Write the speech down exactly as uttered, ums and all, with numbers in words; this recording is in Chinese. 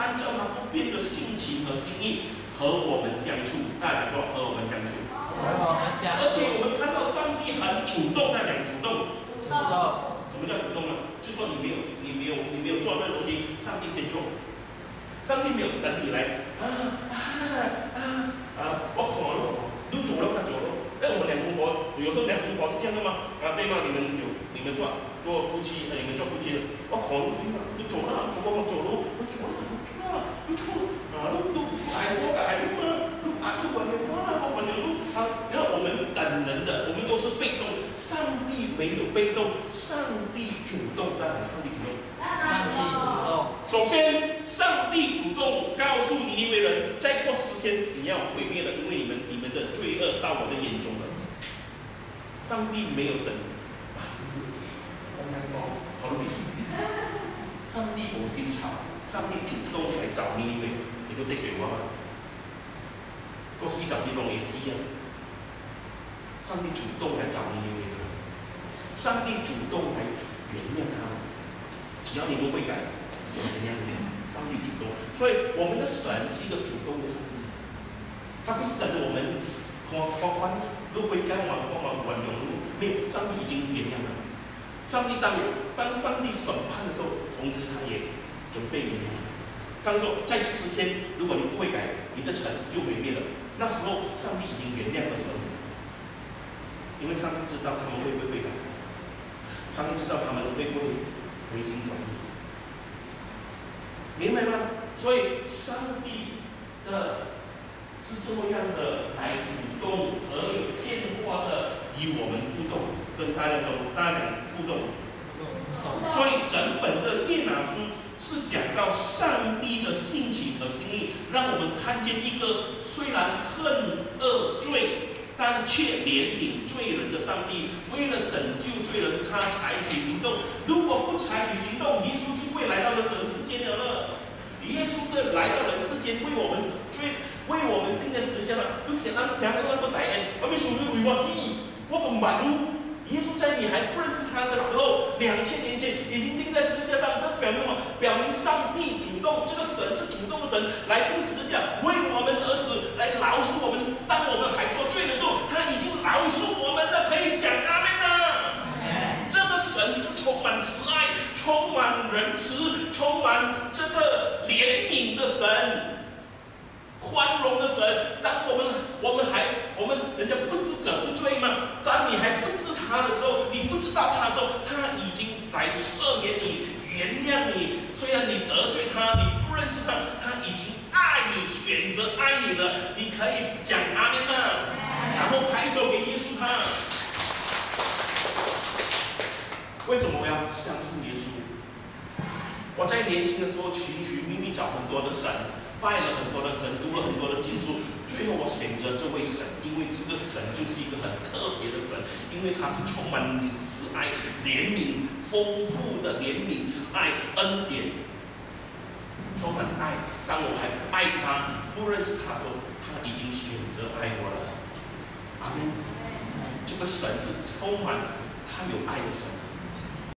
按照他不变的性情和心意和我们相处。大家说和我们相处。 和我们相处。 而且我们看到上帝很主动，大家讲主动。 主动。 什么叫主动呢？就说你没有，你没有，你没有做任何东西，上帝先做。上帝没有等你来啊啊啊啊！我ขอ了，都走了，他走了。哎，我们两公婆有时候两公婆是这样的吗？啊，对吗？你们有，你们做做夫妻，呃，你们做夫妻的，我ขอ了，对吗？都走了，走了，走了，我走了，我走了，我走了，啊，都都爱我爱我吗？都爱都管你我了，我管你路啊。然后我们等人的，我们都是被动，上帝没有被动，上帝主动，当然上帝主动。 上帝主动。 首先，上帝主动告诉尼尼微人，再过十天你要毁灭了，因为你们你们的罪恶到我的眼中了。上帝没有等，啊，我们讲好多历史，上帝无心潮，上帝主动来找尼尼微，你都得罪我啦。個四十節講嘅詩啊，上帝主動來找尼尼微人，上帝主動來原諒他們。只要你们会改，我们原谅你们。上帝主动，所以我们的神是一个主动的上帝，他不是等着我们狂狂欢路会改往往往往永路，没有，上帝已经原谅了。上帝当当上帝审判的时候，同时他也准备原谅。上帝说，在十天，如果你不会改，你的城就毁灭了。那时候，上帝已经原谅了神，因为上帝知道他们会不会改，上帝知道他们会不会回心转意，明白吗？所以上帝的是这么样的来主动和有变化的与我们互动，跟大家都大家互动。所以整本的约拿书是讲到上帝的性情和心意，让我们看见一个虽然恨恶罪，但却怜悯罪人的上帝，为了拯救罪人，他采取行动。如果不采取行动，耶稣就不会来到了神世间了。耶稣的来到人世间，为我们罪，为我们定在十字架上。都想让想让那个大人，我们属于为我死，我都满足。耶稣在你还不认识他的时候，两千年前已经钉在十字架上，这表明什么？表明上帝主动，这个神是主动的神，来钉十字架，为我们而死，来饶恕我们。当我们还做罪的时候，他已经饶恕我们了，可以讲阿们啊！这个神是充满慈爱、充满仁慈、充满这个怜悯的神。宽容的神，当我们我们还我们人家不知者不罪嘛。当你还不知他的时候，你不知道他的时候，他已经来赦免你、原谅你。虽然你得罪他，你不认识他，他已经爱你，选择爱你了。你可以讲阿们啊，然后拍手给耶稣他。为什么我要相信耶稣？我在年轻的时候寻寻觅觅找很多的神。拜了很多的神，读了很多的经书，最后我选择这位神，因为这个神就是一个很特别的神，因为他是充满慈爱、怜悯、丰富的怜悯、慈爱、恩典，充满爱。当我还不爱他、不认识他的时候，他已经选择爱我了。阿门。这个神是充满他有爱的神。